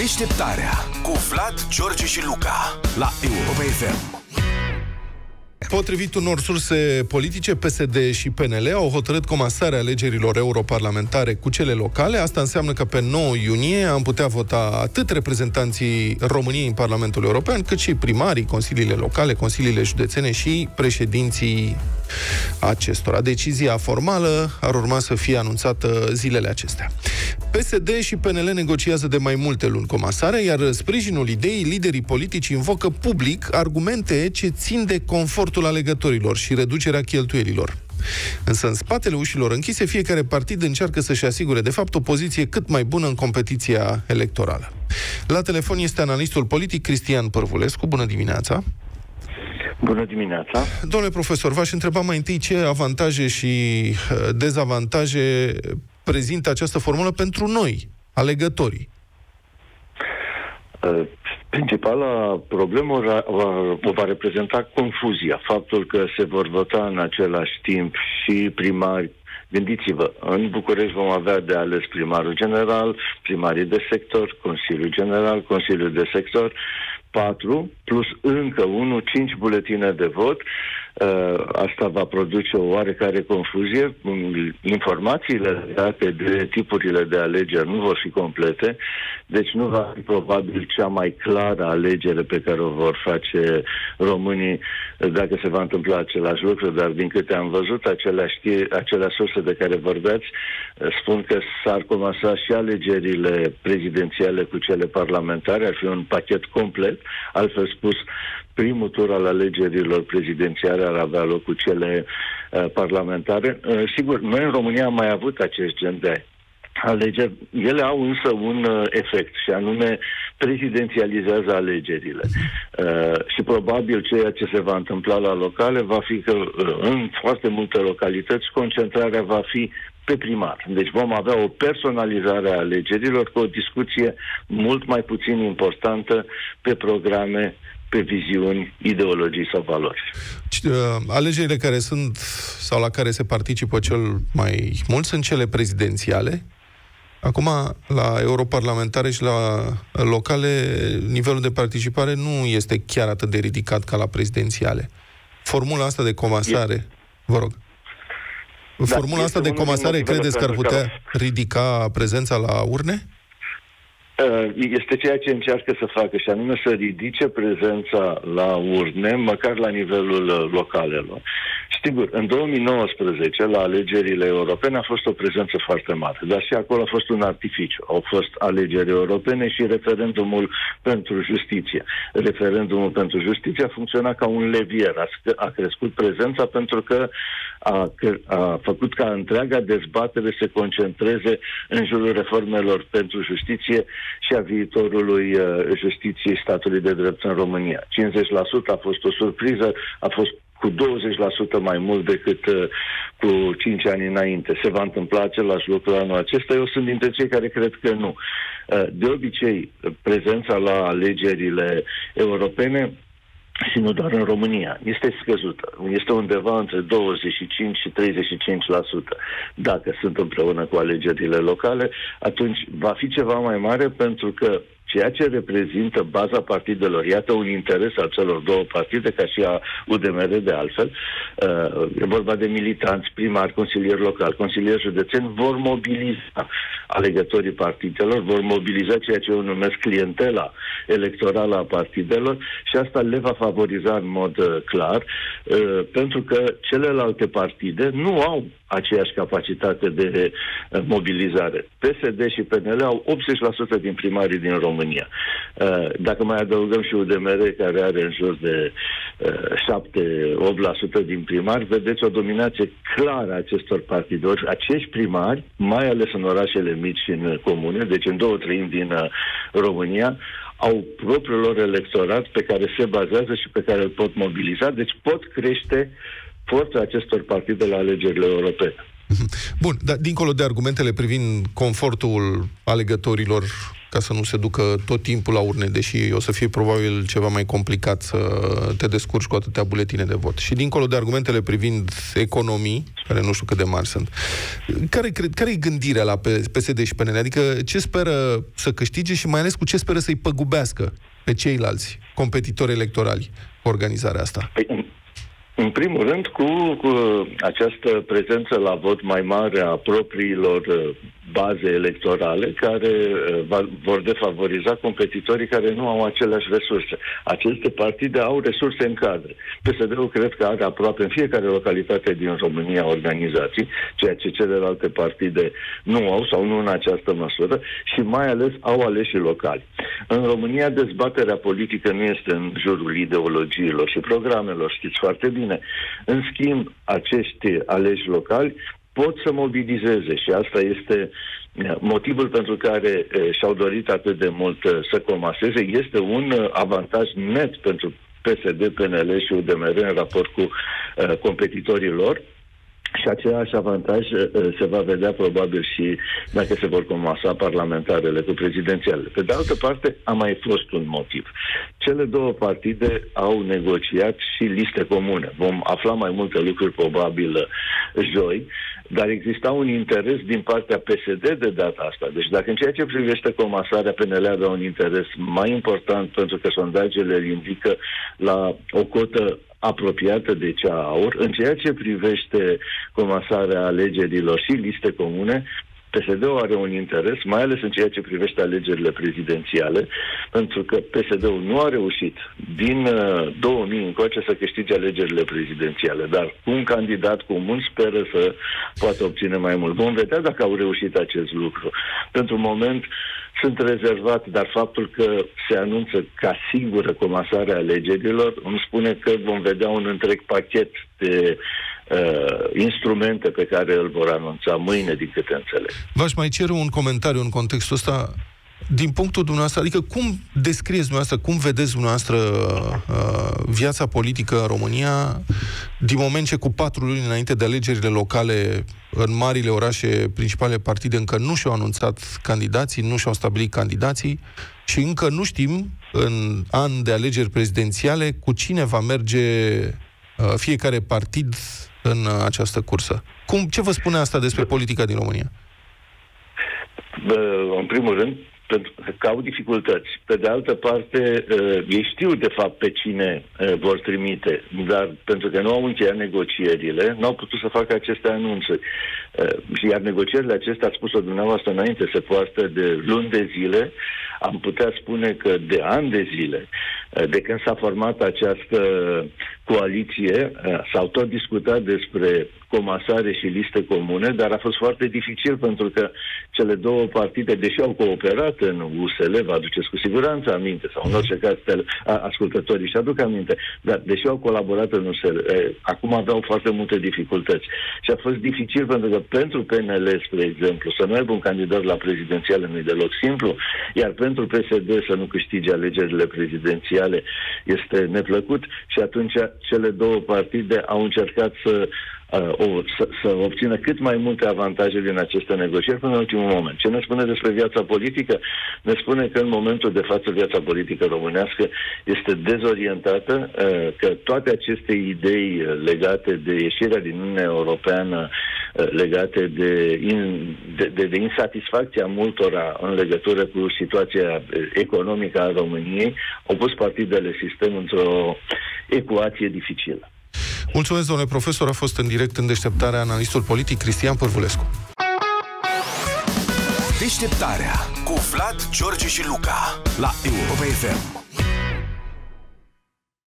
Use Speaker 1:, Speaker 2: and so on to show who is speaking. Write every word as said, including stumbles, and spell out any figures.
Speaker 1: Deșteptarea cu Vlad, George și Luca la Europa F M.
Speaker 2: Potrivit unor surse politice, P S D și P N L au hotărât comasarea alegerilor europarlamentare cu cele locale. Asta înseamnă că pe nouă iunie am putea vota atât reprezentanții României în Parlamentul European, cât și primarii, consiliile locale, consiliile județene și președinții acestora. Decizia formală ar urma să fie anunțată zilele acestea. P S D și P N L negociază de mai multe luni comasarea, iar sprijinul ideii, liderii politici invocă public argumente ce țin de confortul alegătorilor și reducerea cheltuielilor. Însă în spatele ușilor închise, fiecare partid încearcă să-și asigure de fapt o poziție cât mai bună în competiția electorală. La telefon este analistul politic Cristian Pârvulescu. Bună dimineața!
Speaker 3: Bună dimineața!
Speaker 2: Domnule profesor, v-aș întreba mai întâi ce avantaje și dezavantaje prezintă această formulă pentru noi, alegătorii.
Speaker 3: Principala problemă o va reprezenta confuzia. Faptul că se vor vota în același timp și primari. Gândiți-vă, în București vom avea de ales primarul general, primarii de sector, Consiliul General, Consiliul de sector, patru, plus încă unu, cinci buletine de vot. Asta va produce o oarecare confuzie. Informațiile legate de tipurile de alegeri nu vor fi complete, deci nu va fi probabil cea mai clară alegere pe care o vor face românii dacă se va întâmpla același lucru, dar din câte am văzut, acelea, știe, acelea surse de care vorbeați spun că s-ar comasa și alegerile prezidențiale cu cele parlamentare, ar fi un pachet complet, altfel spus, primul tur al alegerilor prezidențiale ar avea loc cu cele uh, parlamentare. Uh, sigur, noi în România am mai avut acest gen de alegeri. Ele au însă un uh, efect, și anume prezidențializează alegerile. Uh, și probabil ceea ce se va întâmpla la locale va fi că uh, în foarte multe localități concentrarea va fi pe primar. Deci vom avea o personalizare a alegerilor cu o discuție mult mai puțin importantă pe programe, pe viziuni, ideologii sau valori.
Speaker 2: Alegerile care sunt sau la care se participă cel mai mult sunt cele prezidențiale. Acum, la europarlamentare și la locale, nivelul de participare nu este chiar atât de ridicat ca la prezidențiale. Formula asta de comasare, e... vă rog. Formula da, asta de comasare credeți că ar putea ridica prezența la urne?
Speaker 3: Este ceea ce încearcă să facă, și anume să ridice prezența la urne, măcar la nivelul localelor. Sigur, în două mii nouăsprezece, la alegerile europene, a fost o prezență foarte mare, dar și acolo a fost un artificiu. Au fost alegeri europene și referendumul pentru justiție. Referendumul pentru justiție a funcționat ca un levier, a, a crescut prezența pentru că a, a făcut ca întreaga dezbatere se concentreze în jurul reformelor pentru justiție și a viitorului uh, justiției statului de drept în România. cincizeci la sută a fost o surpriză, a fost cu douăzeci la sută mai mult decât uh, cu cinci ani înainte. Se va întâmpla același lucru anul acesta? Eu sunt dintre cei care cred că nu. Uh, de obicei, prezența la alegerile europene, și nu doar în România, este scăzută. Este undeva între douăzeci și cinci și treizeci și cinci la sută. Dacă sunt împreună cu alegerile locale, atunci va fi ceva mai mare, pentru că ceea ce reprezintă baza partidelor, iată un interes al celor două partide, ca și a U D M R de altfel, uh, e vorba de militanți, primari, consilieri locali, consilieri județeni, vor mobiliza alegătorii partidelor, vor mobiliza ceea ce eu numesc clientela electorală a partidelor, și asta le va favoriza în mod uh, clar, uh, pentru că celelalte partide nu au aceeași capacitate de uh, mobilizare. P S D și P N L au optzeci la sută din primarii din România. Uh, dacă mai adăugăm și U D M R, care are în jur de uh, șapte la opt la sută din primari, vedeți o dominație clară a acestor partide. Acești primari, mai ales în orașele mici și în comune, deci în două treimi din uh, România, au propriul lor electorat pe care se bazează și pe care îl pot mobiliza, deci pot crește forța acestor partide la alegerile europene.
Speaker 2: Bun, dar dincolo de argumentele privind confortul alegătorilor ca să nu se ducă tot timpul la urne, deși o să fie probabil ceva mai complicat să te descurci cu atâtea buletine de vot. Și dincolo de argumentele privind economii, care nu știu cât de mari sunt, care, care e gândirea la P S D și P N L? Adică ce speră să câștige și mai ales cu ce speră să-i păgubească pe ceilalți competitori electorali organizarea asta?
Speaker 3: Păi, în primul rând, cu, cu această prezență la vot mai mare a propriilor baze electorale, care va, vor defavoriza competitorii care nu au aceleași resurse. Aceste partide au resurse în cadre. P S D-ul cred că are aproape în fiecare localitate din România organizații, ceea ce celelalte partide nu au sau nu în această măsură și mai ales au aleși locali. În România dezbaterea politică nu este în jurul ideologiilor și programelor, știți foarte bine. În schimb, acești aleși locali pot să mobilizeze și asta este motivul pentru care și-au dorit atât de mult să comaseze. Este un avantaj net pentru P S D, P N L și U D M R în raport cu uh, competitorii lor. Și același avantaj se va vedea probabil și dacă se vor comasa parlamentarele cu prezidențialele. Pe de altă parte, a mai fost un motiv. Cele două partide au negociat și liste comune. Vom afla mai multe lucruri probabil joi, dar exista un interes din partea P S D de data asta. Deci dacă în ceea ce privește comasarea, P N L avea un interes mai important pentru că sondajele îl indică la o cotă apropiată de cea aur, în ceea ce privește comasarea alegerilor și liste comune, P S D-ul are un interes, mai ales în ceea ce privește alegerile prezidențiale, pentru că P S D-ul nu a reușit din uh, două mii încoace să câștige alegerile prezidențiale, dar cu un candidat comun speră să poată obține mai mult. Vom vedea dacă au reușit acest lucru. Pentru moment sunt rezervat, dar faptul că se anunță ca sigură comasarea alegerilor îmi spune că vom vedea un întreg pachet de uh, instrumente pe care îl vor anunța mâine, din câte înțeleg.
Speaker 2: V-aș mai cere un comentariu în contextul ăsta. Din punctul dumneavoastră, adică cum descrieți dumneavoastră, cum vedeți dumneavoastră uh, viața politică în România din moment ce cu patru luni înainte de alegerile locale în marile orașe, principale partide încă nu și-au anunțat candidații, nu și-au stabilit candidații și încă nu știm în an de alegeri prezidențiale cu cine va merge uh, fiecare partid în uh, această cursă. Cum, ce vă spune asta despre politica din România?
Speaker 3: În primul rând, pentru că au dificultăți. Pe de altă parte, ei știu de fapt pe cine vor trimite, dar pentru că nu au încheiat negocierile, nu au putut să facă aceste anunțuri. Iar negocierile acestea, ați spus-o dumneavoastră înainte, se poartă de luni de zile, am putea spune că de ani de zile, de când s-a format această coaliție, s-au tot discutat despre comasare și liste comune, dar a fost foarte dificil pentru că cele două partide, deși au cooperat în U S L, vă aduceți cu siguranță aminte, sau în orice caz ascultătorii și aduc aminte, dar deși au colaborat în U S L, acum aveau foarte multe dificultăți. Și a fost dificil pentru că pentru P N L, spre exemplu, să nu aibă un candidat la prezidențiale nu e deloc simplu, iar pentru P S D să nu câștige alegerile prezidențiale este neplăcut și atunci cele două partide au încercat să Uh, o, să, să obțină cât mai multe avantaje din aceste negocieri până în ultimul moment. Ce ne spune despre viața politică? Ne spune că în momentul de față viața politică românească este dezorientată, uh, că toate aceste idei legate de ieșirea din Uniunea Europeană, uh, legate de, in, de, de, de insatisfacția multora în legătură cu situația economică a României, au pus partidele sistem într-o ecuație dificilă.
Speaker 2: Mulțumesc, domnule profesor. A fost în direct în Deșteptarea analistul politic Cristian Pârvulescu.
Speaker 1: Deșteptarea cu Vlad, George și Luca la Europa F M.